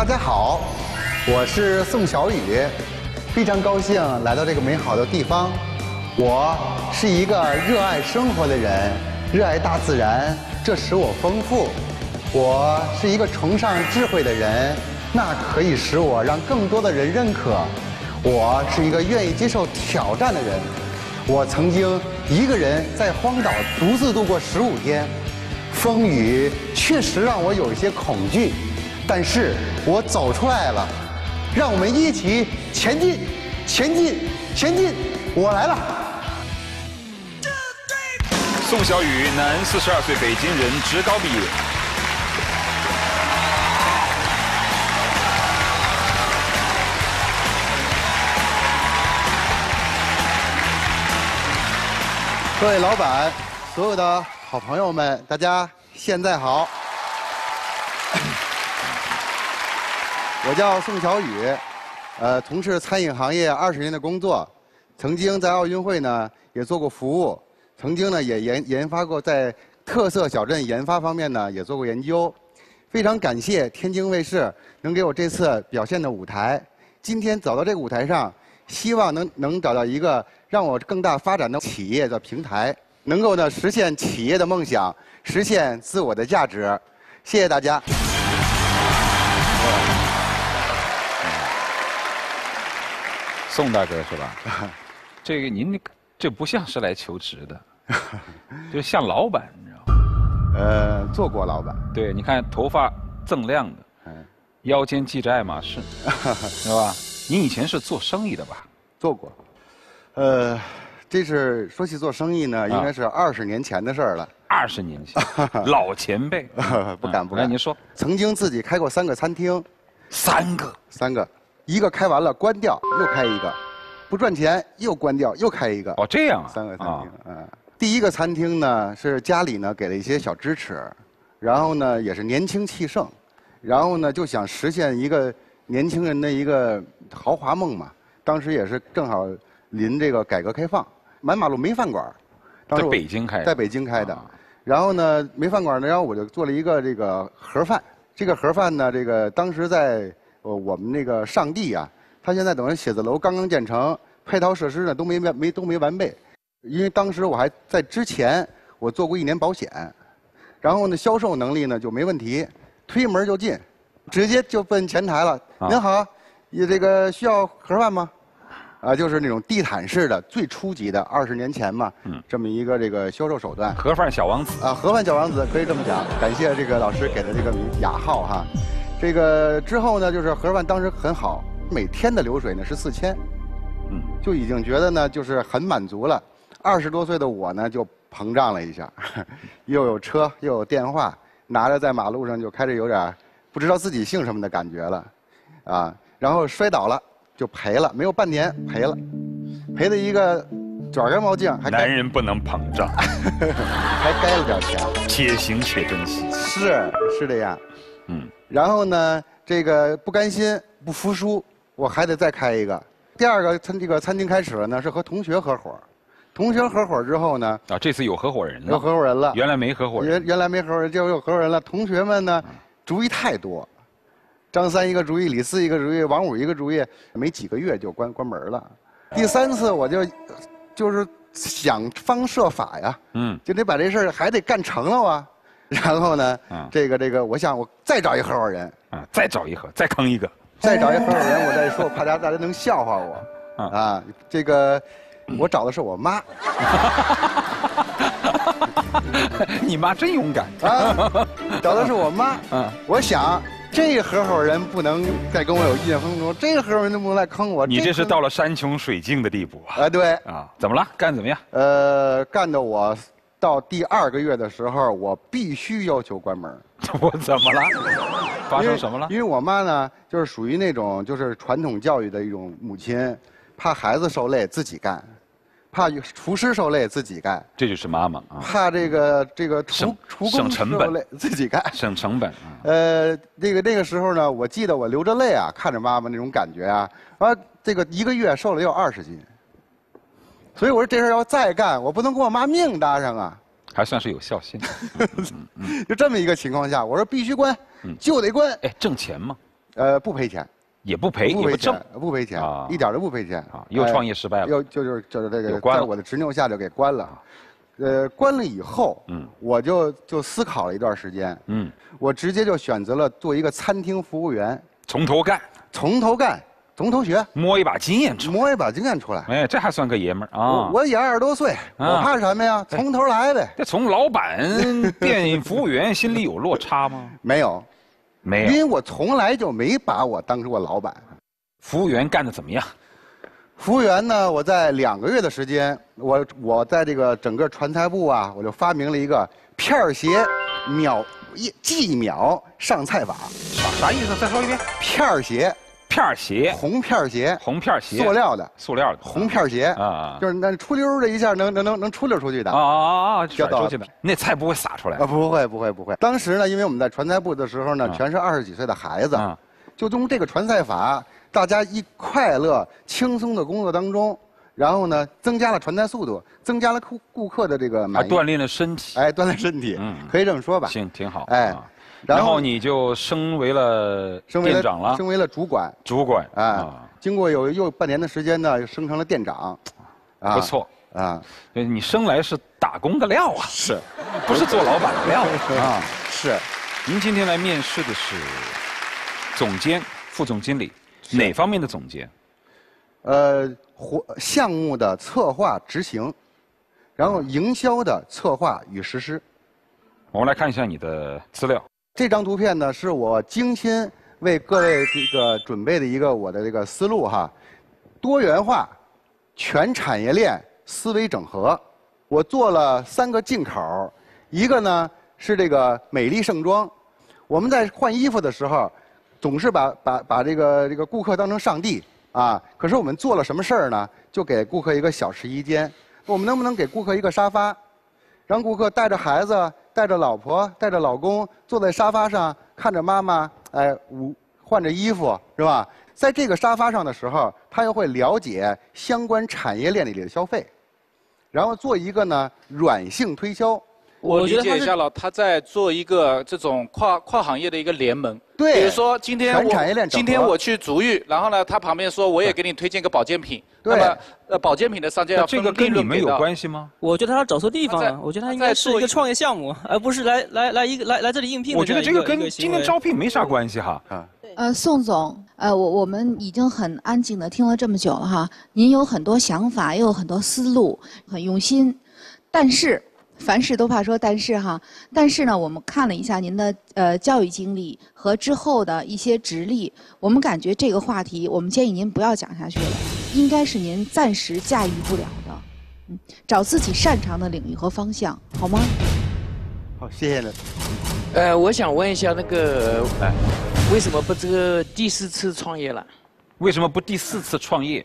大家好，我是宋小雨，非常高兴来到这个美好的地方。我是一个热爱生活的人，热爱大自然，这使我丰富。我是一个崇尚智慧的人，那可以使我让更多的人认可。我是一个愿意接受挑战的人。我曾经一个人在荒岛独自度过15天，风雨确实让我有一些恐惧，但是我走出来了。让我们一起前进，前进，前进！我来了。 宋小雨，男，42岁，北京人，职高毕业。 各位老板，所有的好朋友们，大家现在好。我叫宋小雨，从事餐饮行业20年的工作，曾经在奥运会呢也做过服务，曾经呢也研发过在特色小镇研发方面呢也做过研究。非常感谢天津卫视能给我这次表现的舞台。今天走到这个舞台上，希望能找到一个让我更大发展的企业的平台，能够呢实现企业的梦想，实现自我的价值。谢谢大家。 宋大哥是吧？这个您这不像是来求职的，就像老板，你知道吗？ 做过老板。 对，你看头发锃亮的，腰间系着爱马仕，是吧？您以前是做生意的吧？ 做过。这是说起做生意呢，应该是20年前的事儿了。 20年前，老前辈。 不敢。 来，您说。 曾经自己开过3个餐厅。 3个。 一个开完了关掉，又开一个，不赚钱又关掉，又开一个。 哦，这样啊。 3个餐厅。第一个餐厅呢是家里呢给了一些小支持，然后呢也是年轻气盛，然后呢就想实现一个年轻人的一个豪华梦嘛。当时也是正好临这个改革开放，满马路没饭馆。 在北京开的。 在北京开的。然后呢没饭馆呢，然后我就做了一个这个盒饭。这个盒饭呢，这个当时在我们那个上地啊，他现在等于写字楼刚刚建成，配套设施呢都没完备。因为当时我还在之前我做过1年保险，然后呢销售能力呢就没问题，推门就进，直接就奔前台了。您好，你这个需要盒饭吗？就是那种地毯式的最初级的20年前嘛，这么一个这个销售手段。 盒饭小王子盒饭小王子可以这么讲。感谢这个老师给的这个雅号哈。这个之后呢，就是盒饭当时很好，每天的流水呢是4000，就已经觉得呢就是很满足了。20多岁的我呢就膨胀了一下，又有车又有电话，拿着在马路上就开始有点不知道自己姓什么的感觉了，然后摔倒了就赔了，没有半年赔了，赔了一个卷根毛巾， 男人不能膨胀， 还该了点钱， 且行且珍惜。 是这样。然后呢，这个不甘心不服输，我还得再开一个。第2个这个餐厅开始了呢，是和同学合伙。同学合伙之后呢， 这次有合伙人了。 有合伙人了。 原来没合伙人。 原来没合伙人，就有合伙人了。同学们呢，主意太多，张三一个主意，李四一个主意，王五一个主意，没几个月就关门了。第3次我就是想方设法呀，就得把这事儿还得干成了啊。然后呢，这个，我想我再找一合伙人， 再找一盒，再坑一个， 再找一合伙人，我再说，怕大家能笑话我，这个我找的是我妈， 你妈真勇敢找的是我妈，我想这合伙人不能再跟我有意见分歧，这个合伙人就不能来坑我， 你这是到了山穷水尽的地步啊！ 对怎么了？干怎么样？ 干的我。到第2个月的时候，我必须要求关门。 我怎么了？发生什么了？ 因为我妈呢，就是属于那种就是传统教育的一种母亲，怕孩子受累自己干，怕厨师受累自己干。 这就是妈妈啊。 怕这个厨工受累自己干， 省成本。 那个时候呢，我记得我流着泪啊，看着妈妈那种感觉啊，这个1个月瘦了有20斤。所以我说这事要再干，我不能跟我妈命搭上啊。 还算是有孝心。 就这么一个情况下，我说必须关，就得关。 挣钱吗？ 不赔钱。 也不赔，也不挣， 不赔钱，一点都不赔钱。 啊，又创业失败了， 又就是这个，在我的执拗下就给关了。关了以后，我就思考了一段时间，我直接就选择了做一个餐厅服务员， 从头干， 从头学， 摸一把经验出来， 哎， 这还算个爷们儿啊！ 我也20多岁，我怕什么呀？从头来呗。 这从老板变服务员，心里有落差吗？ 没有。 没有， 因为我从来就没把我当过老板。 服务员干得怎么样？ 服务员呢，我在2个月的时间，我在这个整个传菜部啊，我就发明了一个片鞋计秒上菜法。 啥意思？再说一遍。 片鞋。红片鞋，塑料的，红片鞋啊，就是那出溜的一下能出溜出去的甩出去的。那菜不会洒出来啊？ 不会。当时呢，因为我们在传菜部的时候呢，全是20几岁的孩子，就用这个传菜法，大家一快乐轻松的工作当中，然后呢，增加了传菜速度，增加了顾客的这个满意， 锻炼了身体， 锻炼身体，可以这么说吧？ 行，挺好，然然后你就升为了店长了， 升为了主管，经过又半年的时间呢，升成了店长， 不错啊。你生来是打工的料啊， 是， 不是做老板的料啊？ 是。 您今天来面试的是总监、副总经理，哪方面的总监？ 项目的策划执行，然后营销的策划与实施。 我们来看一下你的资料。 这张图片呢，是我精心为各位这个准备的一个我的这个思路哈，多元化、全产业链思维整合。我做了3个进口，一个呢是这个美丽盛装。我们在换衣服的时候，总是把这个顾客当成上帝啊。可是我们做了什么事儿呢？就给顾客一个小试衣间。我们能不能给顾客一个沙发，让顾客带着孩子？带着老婆，带着老公，坐在沙发上，看着妈妈，换着衣服，是吧？在这个沙发上的时候，他又会了解相关产业链里的消费，然后做一个呢软性推销。 我理解一下了，他在做一个这种跨行业的一个联盟。 对。 比如说今天我去足浴，然后呢，他旁边说我也给你推荐个保健品。 对。 那么保健品的商家要这个跟你们有关系吗？ 我觉得他找错地方了。我觉得他应该是一个创业项目，而不是来这里应聘的。 我觉得这个跟今天招聘没啥关系哈。 宋总，我们已经很安静的听了这么久了哈，您有很多想法，也有很多思路，很用心，但是。凡事都怕说但是哈，但是呢，我们看了一下您的教育经历和之后的一些职历，我们感觉这个话题，我们建议您不要讲下去了，应该是您暂时驾驭不了的，找自己擅长的领域和方向，好吗？ 好，谢谢了。 我想问一下那个，为什么不这个第4次创业了？ 为什么不第4次创业？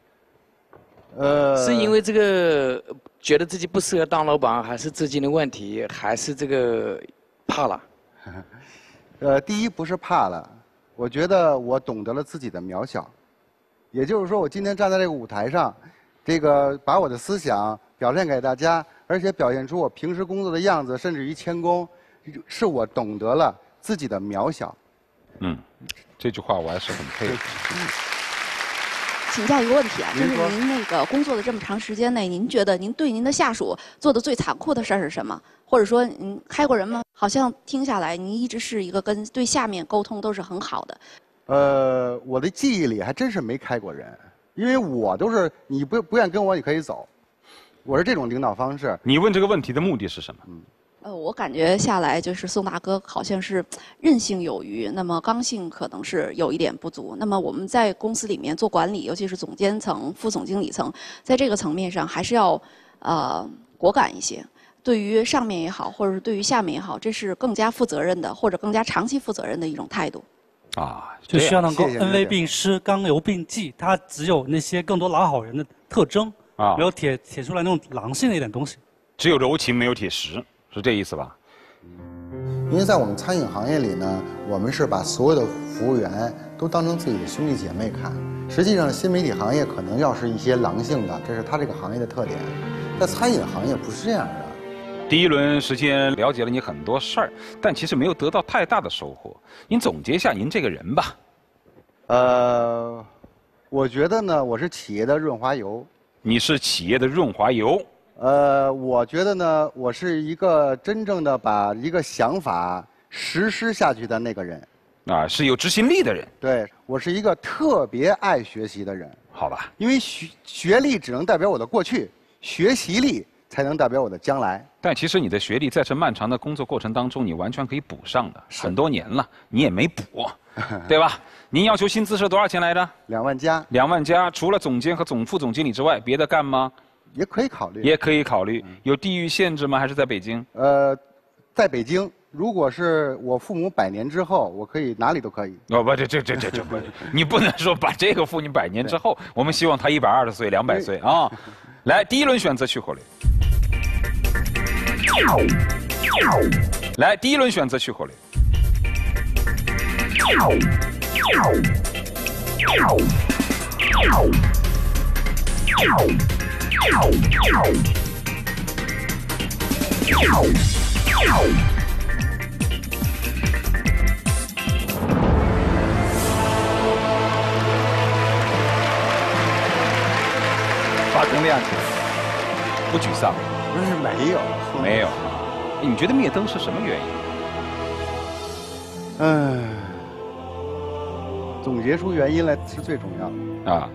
是因为这个觉得自己不适合当老板，还是资金的问题，还是这个怕了？ 第一不是怕了，我觉得我懂得了自己的渺小，也就是说，我今天站在这个舞台上，这个把我的思想表现给大家，而且表现出我平时工作的样子，甚至于谦恭，是我懂得了自己的渺小。 这句话我还是很佩服。 请教一个问题啊，就是您那个工作的这么长时间内，您觉得您对您的下属做的最残酷的事儿是什么？或者说您开过人吗？好像听下来，您一直是一个跟对下面沟通都是很好的。 我的记忆里还真是没开过人，因为我都是你不愿跟我，你可以走，我是这种领导方式。 你问这个问题的目的是什么？ 我感觉下来就是宋大哥好像是韧性有余，那么刚性可能是有一点不足。那么我们在公司里面做管理，尤其是总监层、副总经理层，在这个层面上还是要果敢一些。对于上面也好，或者是对于下面也好，这是更加负责任的，或者更加长期负责任的一种态度。 就需要能够恩威并施、刚柔并济，它只有那些更多老好人的特征，没有铁出来那种狼性的一点东西。 只有柔情，没有铁石。是这意思吧？ 因为在我们餐饮行业里呢，我们是把所有的服务员都当成自己的兄弟姐妹看。实际上，新媒体行业可能要是一些狼性的，这是它这个行业的特点。在餐饮行业不是这样的。 第一轮时间了解了你很多事儿，但其实没有得到太大的收获。您总结一下您这个人吧。 我觉得呢，我是企业的润滑油。 你是企业的润滑油。 我觉得呢，我是一个真正的把一个想法实施下去的那个人。 啊，是有执行力的人。 对，我是一个特别爱学习的人。 好吧。 因为学历只能代表我的过去，学习力才能代表我的将来。 但其实你的学历在这漫长的工作过程当中，你完全可以补上的。很多年了，你也没补，对吧？您要求薪资是多少钱来着 ？2万加。 2万加，除了总监和总副总经理之外，别的干吗？ 也可以考虑。 也可以考虑。有地域限制吗？还是在北京？ 在北京。如果是我父母100年之后，我可以哪里都可以。 哦不，这不，你不能说把这个父亲100年之后，我们希望他120岁、200岁啊。来，第一轮选择去火力。来，第一轮选择去火力。 发灯亮起来， 不沮丧？ 不是没有， 没有。你觉得灭灯是什么原因？ 总结出原因来是最重要的啊。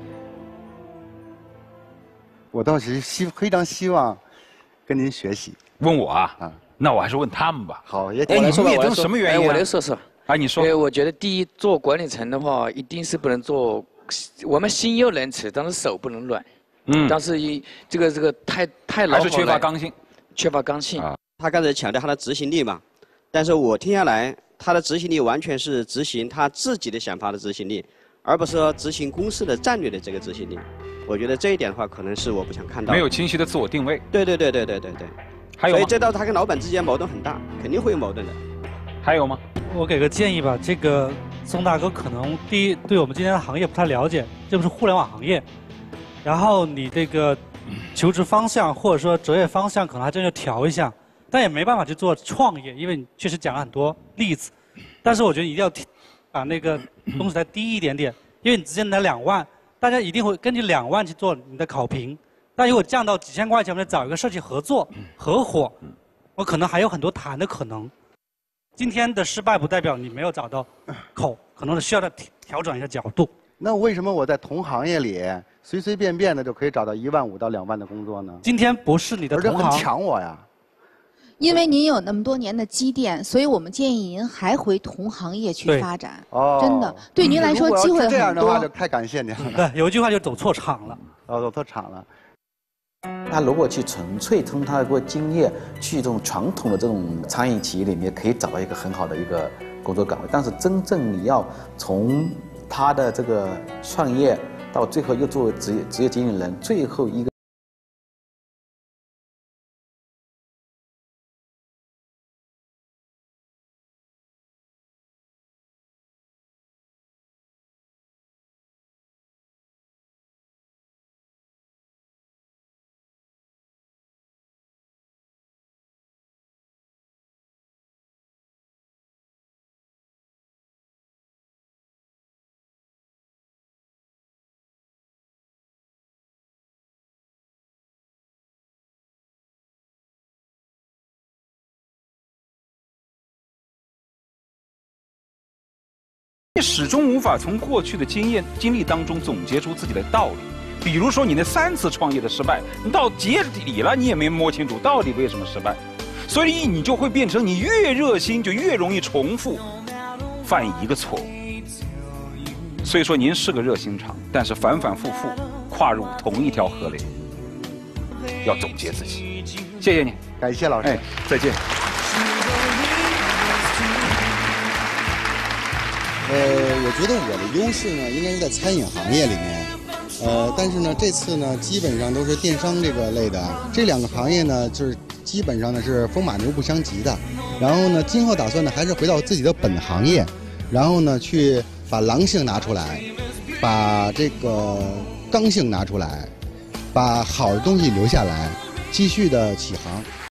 我倒是非常希望跟您学习。 问我啊？那我还是问他们吧。 好，也你灭灯什么原因？ 我来说说。 你说。 我觉得第一，做管理层的话，一定是不能做。我们心又能吃，但是手不能软。但是这个太老， 还是缺乏刚性。 缺乏刚性。 他刚才强调他的执行力嘛，但是我听下来，他的执行力完全是执行他自己的想法的执行力，而不是说执行公司的战略的这个执行力。我觉得这一点的话，可能是我不想看到。 没有清晰的自我定位。 对。 还有吗？ 所以这道他跟老板之间矛盾很大，肯定会有矛盾的。 还有吗？ 我给个建议吧，这个宋大哥可能第一对我们今天的行业不太了解，这不是互联网行业。然后你这个求职方向或者说择业方向，可能还真要调一下，但也没办法去做创业，因为你确实讲了很多例子。但是我觉得一定要把那个东西再低一点点，因为你直接拿2万，大家一定会根据2万去做你的考评。但如果降到几千块钱，我们找一个设计合作、合伙，我可能还有很多谈的可能。今天的失败不代表你没有找到口，可能需要再调整一下角度。 那为什么我在同行业里随随便便的就可以找到1万5到2万的工作呢？ 今天不是你的同行， 而且很抢我呀。 因为您有那么多年的积淀，所以我们建议您还回同行业去发展。 哦， 真的，对您来说机会很多。 这样的话就太感谢您了。 对，有一句话就走错场了。 走错场了。 他如果去纯粹从他的经验去这种传统的这种餐饮企业里面，可以找到一个很好的一个工作岗位。但是真正你要从他的这个创业到最后又作为职业经理人，最后一个。 始终无法从过去的经历当中总结出自己的道理。比如说你那3次创业的失败，你到结底了你也没摸清楚到底为什么失败，所以你就会变成你越热心就越容易重复犯一个错误。所以说您是个热心肠，但是反反复复跨入同一条河流，要总结自己。谢谢你， 感谢老师， 再见。 我觉得我的优势呢，应该是在餐饮行业里面，但是呢，这次呢，基本上都是电商这个类的，这2个行业呢，就是基本上呢是风马牛不相及的。然后呢，今后打算呢，还是回到自己的本行业，然后呢，去把狼性拿出来，把这个刚性拿出来，把好的东西留下来，继续的起航。